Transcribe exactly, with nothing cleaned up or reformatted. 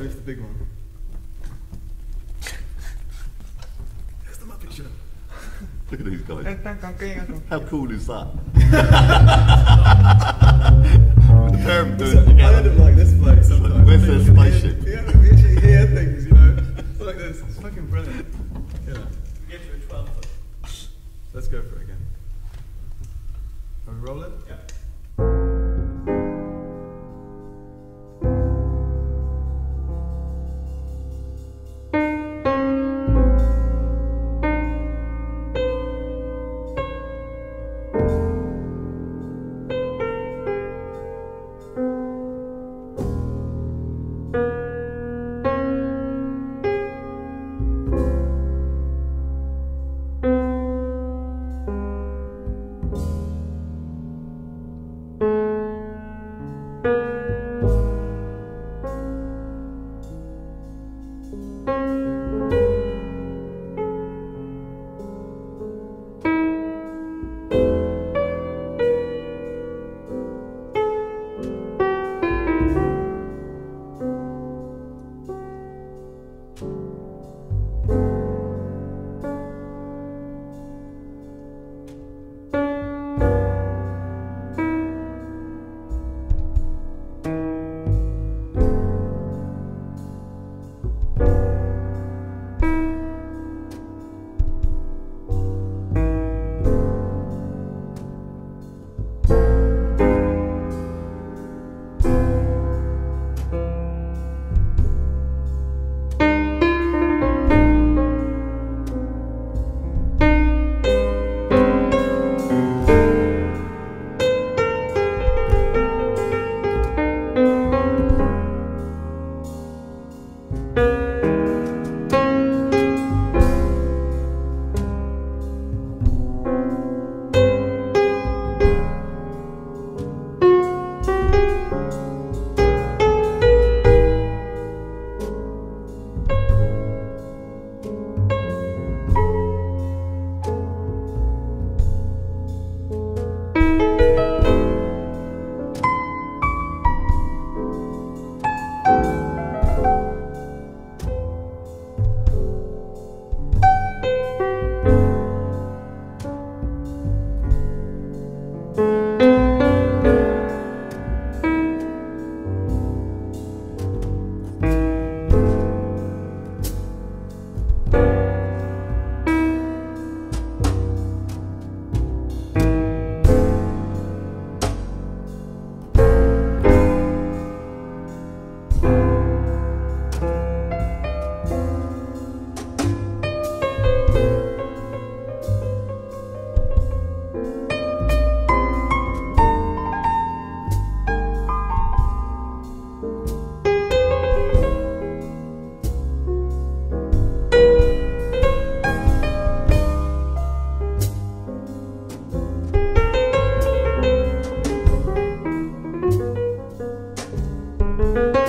lift the big one. There's the Muppet Show. Look at these guys. How cool is that? The pair of them doing it I together. end up like this place sometimes. Where's their spaceship? Yeah, we actually hear things, you know. It's like this. It's fucking brilliant. Yeah. Get to a twelve foot. Let's go for it again. Are we rolling? Yeah. Thank you.